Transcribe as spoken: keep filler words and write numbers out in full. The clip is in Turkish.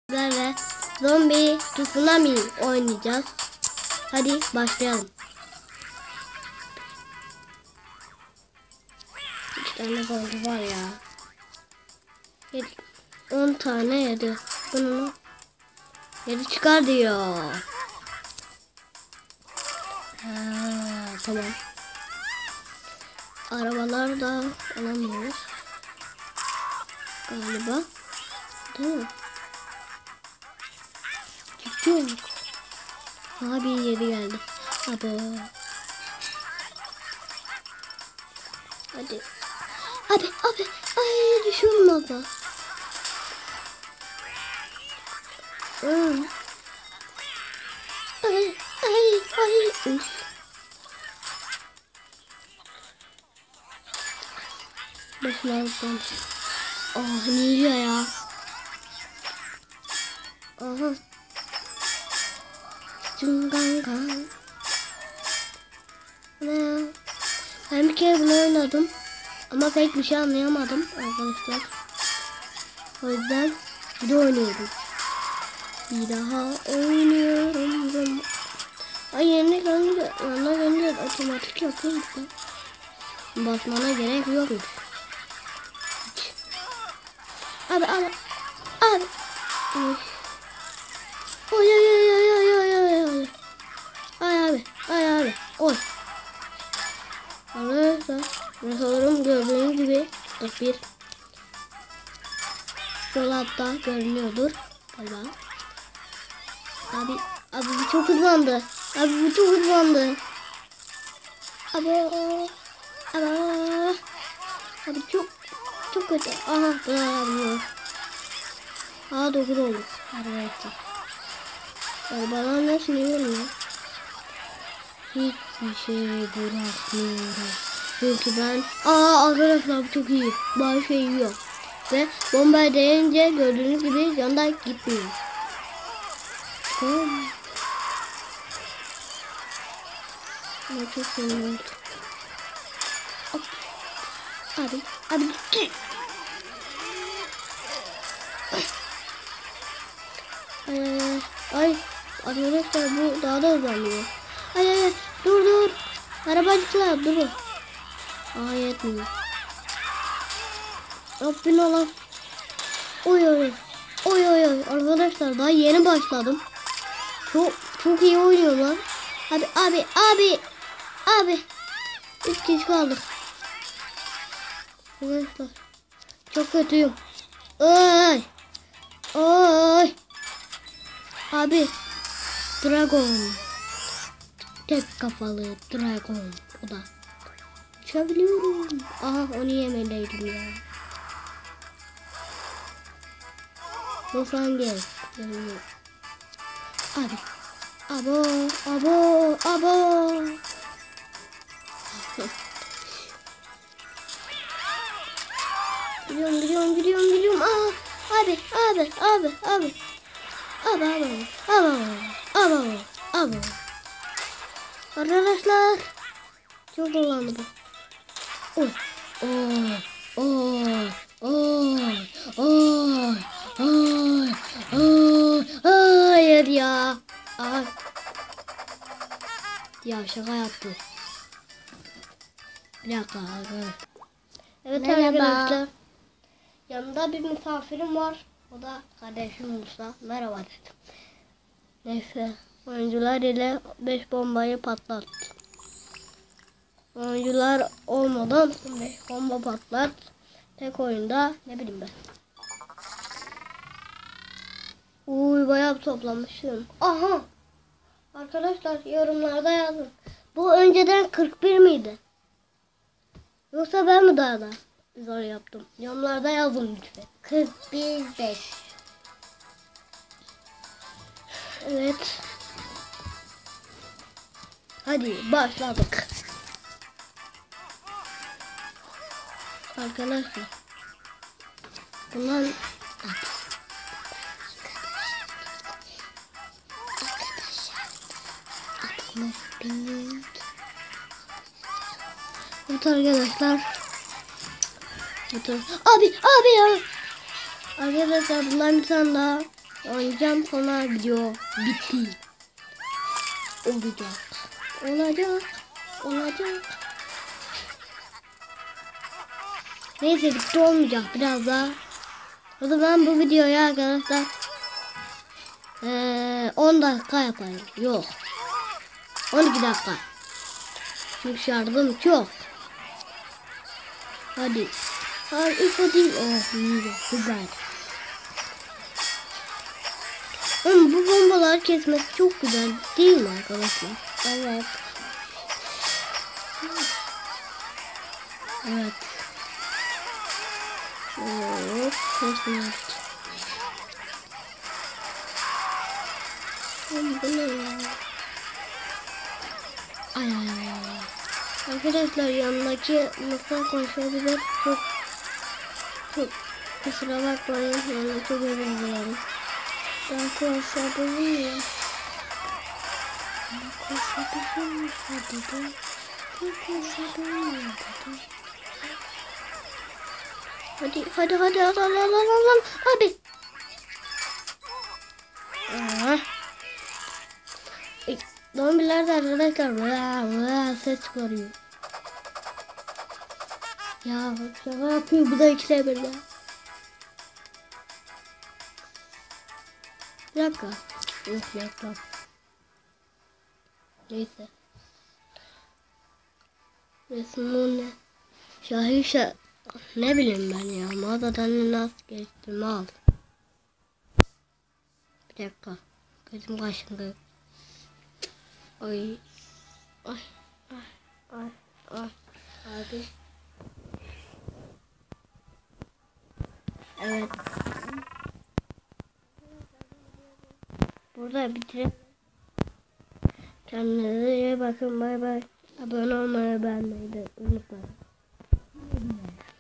Ve Zombi Tsunami oynayacağız. Hadi başlayalım. üç tane golü var ya. on tane yedi. Bunu yedi çıkar diyor. Ha, tamam. Arabalar da alamıyoruz. Galiba. Değil mi? Yok. Abi yeri geldi. Abi. Hadi. Abi abi. Ay düşüyorum abla. Hmm. Ay ay ay. Üf. Başına aldım. Oh niye ya? Aha. Cungangan. Ne? Ben bir kere bunu oynadım. Ama pek bir şey anlayamadım arkadaşlar. O yüzden bir de oynuyorum. Bir daha oynuyorum. Ay yerine gelince, yanına gelince otomatik yapıyormuş da. Basmana gerek yokmuş. Abi abi. Abi. Oy. Oy oy oy oy oy oy oy oy. Ay abi. Ay abi. Oy. Arkadaşlar. Sanırım gördüğünüz gibi bir sol altta görünüyordur. Galiba. Abi. Abi bu çok hızlandı. Abi bu çok hızlandı. Abi. Abi. Abi çok çok kötü. Aha. Bravo. Aa dokuz oldu. Arkadaşlar. Arabalar nasıl yiyorum ya? Hiçbir şey bırakmıyorum. Çünkü ben... Aa arkadaşlar bu çok iyi. Bazı şey yiyor. Ve bombayı değince gördüğünüz gibi yandan gitmiyor. Tamam. Ne çok seviyorum. Hop. Abi. Abi gitti. Ay ay ay. Ay. Arkadaşlar bu daha da hızlanıyor. Ay ay ay. Dur dur. Arabacıklar durun. Aa yetmiyor. Rabbim Allah. Oy oy. Oy oy oy. Arkadaşlar daha yeni başladım. Çok çok iyi oynuyorlar. Abi abi abi. Abi. Üç kişi kaldık. Arkadaşlar. Çok kötüyüm. Ay. Ay. Abi. Dragon. Tek kafalı dragon. O da. Uçabiliyorum. Aha onu yemeliydim ya. Bu hangi? Abi. Abo. Abo. Abo. Gidiyorum gidiyorum gidiyorum gidiyorum. Aa, abi abi abi abi. Abi abi abi abi abi. Arkadaşlar. Çok dolandı bu. Oy. Oy. Oy. Oy. Oy. Oy. Oy. Hayır ya. Ay. Ya şaka yaptı. Bir dakika arkadaşlar. Evet arkadaşlar. Yanında bir misafirim var. O da kardeşim Musa. Merhaba dedim. Neyse. Oyuncular ile beş bombayı patlattı. Oyuncular olmadan beş bomba patlat. Tek oyunda ne bileyim ben. Uy bayağı toplamışım. Aha. Arkadaşlar yorumlarda yazın. Bu önceden kırk bir miydi? Yoksa ben mi daha da zor yaptım? Yorumlarda yazın lütfen. kırk bir beş. Evet. Hadi başladık. Arkadaşlar. Bunlar evet arkadaşlar. Evet. Abi abi ya. Arkadaşlar bunlar bir tane daha oynayacağım, sonra video bitti. Olacak. Olacak. Olacak. Neyse bitti olmayacak biraz daha. O zaman bu videoyu arkadaşlar ee, on dakika yapayım. Yok. on iki dakika. Çünkü şarjım çok. Hadi. Hadi ifo değil. Oh iyi. Güzel. Ama bu bombalar kesmesi çok güzel değil mi arkadaşlar? Evet. Evet. Hop. Hepsini yaptık. Bu ne ya? Ay ay ay. Arkadaşlar yanındaki masa konuşabilir. Çok çok kusura bakmayın. Yani çok özür dilerim. Ben konuşabilir miyim? Ben konuşabilir miyim? Hadi de. Ben konuşabilir miyim? Hadi hadi hadi hadi hadi hadi hadi. Abi. Aa. Zombiler de arkadaşlar vaa vaa ses çıkarıyor. Ya şaka yapıyor bu da ikile birle. Bir dakika. Yok reklam. Neyse. Resim ne? Şahin şa... Ne bileyim ben ya. Mağazadan nasıl geçtiğimi al. Bir dakika. Gözüm kaşındı. Ay. Ay. Ay. Ay. Ay. Abi. Evet. Burada bitirip kendinize iyi bakın. Bay bay. Abone olmayı beğenmeyi de unutmayın.